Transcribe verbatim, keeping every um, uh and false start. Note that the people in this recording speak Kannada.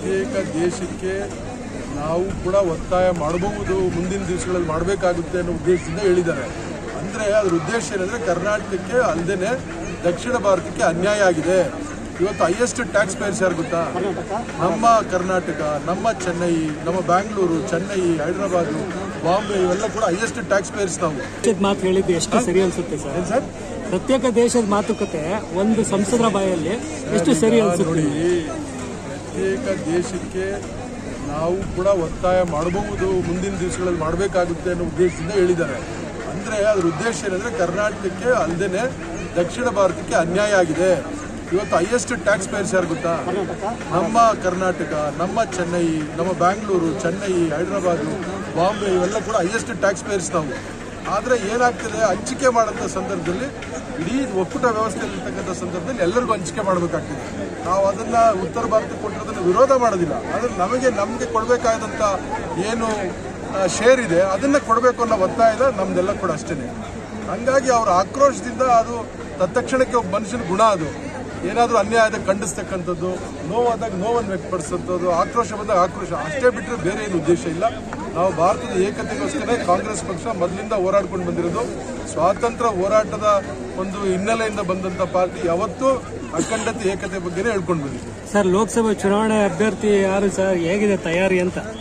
ಪ್ರತ್ಯೇಕ ದೇಶಕ್ಕೆ ನಾವು ಕೂಡ ಒತ್ತಾಯ ಮಾಡಬಹುದು, ಮುಂದಿನ ದಿವಸಗಳಲ್ಲಿ ಮಾಡಬೇಕಾಗುತ್ತೆ ಅನ್ನೋ ಉದ್ದೇಶದಿಂದ ಹೇಳಿದ್ದಾರೆ. ಅಂದರೆ ಅದರ ಉದ್ದೇಶ ಏನಂದರೆ ಕರ್ನಾಟಕಕ್ಕೆ ಅಲ್ಲದೆ ದಕ್ಷಿಣ ಭಾರತಕ್ಕೆ ಅನ್ಯಾಯ ಆಗಿದೆ. ಇವತ್ತು ಹೈಯೆಸ್ಟ್ ಟ್ಯಾಕ್ಸ್ ಪೇಯರ್ಸ್ ಯಾರು ಗೊತ್ತಾ? ನಮ್ಮ ಕರ್ನಾಟಕ, ನಮ್ಮ ಚೆನ್ನೈ, ನಮ್ಮ ಬ್ಯಾಂಗ್ಳೂರು, ಚೆನ್ನೈ, ಹೈದರಾಬಾದ್, ಬಾಂಬೆ ಇವೆಲ್ಲ ಕೂಡ ಹೈಯೆಸ್ಟ್ ಟ್ಯಾಕ್ಸ್ ಪೇಯರ್ಸ್ ನಾವು. ಮಾತು ಹೇಳಿದ್ದು ಎಷ್ಟು ಸರಿ ಅನ್ಸುತ್ತೆ ಸರ್? ಏನು ಸರ್? ಪ್ರತ್ಯೇಕ ದೇಶದ ಮಾತುಕತೆ ಒಂದು ಸಂಸದರ ಬಾಯಲ್ಲಿ ಎಷ್ಟು ಸರಿ ಅನ್ಸುತ್ತೆ? ನೋಡಿ, ಪ್ರತ್ಯೇಕ ದೇಶಕ್ಕೆ ನಾವು ಕೂಡ ಒತ್ತಾಯ ಮಾಡಬಹುದು, ಮುಂದಿನ ದಿವಸಗಳಲ್ಲಿ ಮಾಡಬೇಕಾಗುತ್ತೆ ಅನ್ನೋ ಉದ್ದೇಶದಿಂದ ಹೇಳಿದ್ದಾರೆ. ಅಂದರೆ ಅದರ ಉದ್ದೇಶ ಏನಂದರೆ ಕರ್ನಾಟಕಕ್ಕೆ ಅಲ್ಲದೆ ದಕ್ಷಿಣ ಭಾರತಕ್ಕೆ ಅನ್ಯಾಯ ಆಗಿದೆ. ಇವತ್ತು ಹೈಯೆಸ್ಟ್ ಟ್ಯಾಕ್ಸ್ ಪೇಯರ್ಸ್ ಯಾರು ಗೊತ್ತಾ? ನಮ್ಮ ಕರ್ನಾಟಕ, ನಮ್ಮ ಚೆನ್ನೈ, ನಮ್ಮ ಬ್ಯಾಂಗ್ಳೂರು, ಚೆನ್ನೈ, ಹೈದರಾಬಾದ್, ಬಾಂಬೆ ಇವೆಲ್ಲ ಕೂಡ ಹೈಯೆಸ್ಟ್ ಟ್ಯಾಕ್ಸ್ ಪೇಯರ್ಸ್ ನಾವು. ಆದರೆ ಏನಾಗ್ತದೆ, ಹಂಚಿಕೆ ಮಾಡೋಂಥ ಸಂದರ್ಭದಲ್ಲಿ ಇಡೀ ಒಕ್ಕೂಟ ವ್ಯವಸ್ಥೆಯಲ್ಲಿರ್ತಕ್ಕಂಥ ಸಂದರ್ಭದಲ್ಲಿ ಎಲ್ಲರಿಗೂ ಹಂಚಿಕೆ ಮಾಡಬೇಕಾಗ್ತದೆ. ನಾವು ಅದನ್ನು ಉತ್ತರ ಭಾರತಕ್ಕೆ ಕೊಟ್ಟಿರೋದನ್ನು ವಿರೋಧ ಮಾಡೋದಿಲ್ಲ, ಆದರೆ ನಮಗೆ ನಮಗೆ ಕೊಡಬೇಕಾದಂಥ ಏನು ಶೇರ್ ಇದೆ ಅದನ್ನು ಕೊಡಬೇಕು ಅನ್ನೋ ಒತ್ತಾಯ ನಮ್ಮದೆಲ್ಲ ಕೂಡ ಅಷ್ಟೇ. ಹಂಗಾಗಿ ಅವರ ಆಕ್ರೋಶದಿಂದ ಅದು ತತ್ಕ್ಷಣಕ್ಕೆ ಒಬ್ಬ ಮನುಷ್ಯನ ಗುಣ, ಅದು ಏನಾದರೂ ಅನ್ಯಾಯದ ಖಂಡಿಸ್ತಕ್ಕಂಥದ್ದು, ನೋವಾದಾಗ ನೋವನ್ನು ವ್ಯಕ್ತಪಡಿಸೋಂಥದ್ದು, ಆಕ್ರೋಶ ಬಂದಾಗ ಆಕ್ರೋಶ, ಅಷ್ಟೇ ಬಿಟ್ಟರೆ ಬೇರೆ ಏನು ಉದ್ದೇಶ ಇಲ್ಲ. ನಾವು ಭಾರತದ ಏಕತೆಗೋಸ್ಕರ ಕಾಂಗ್ರೆಸ್ ಪಕ್ಷ ಮೊದಲಿಂದ ಹೋರಾಡ್ಕೊಂಡು ಬಂದಿರೋದು. ಸ್ವಾತಂತ್ರ್ಯ ಹೋರಾಟದ ಒಂದು ಹಿನ್ನೆಲೆಯಿಂದ ಬಂದಂಥ ಪಾರ್ಟಿ ಯಾವತ್ತೂ ಅಖಂಡತೆ ಏಕತೆ ಬಗ್ಗೆನೇ ಹೇಳ್ಕೊಂಡು ಬಂದಿದೆ. ಸರ್, ಲೋಕಸಭೆ ಚುನಾವಣೆ ಅಭ್ಯರ್ಥಿ ಯಾರು ಸರ್? ಹೇಗಿದೆ ತಯಾರಿ ಅಂತ?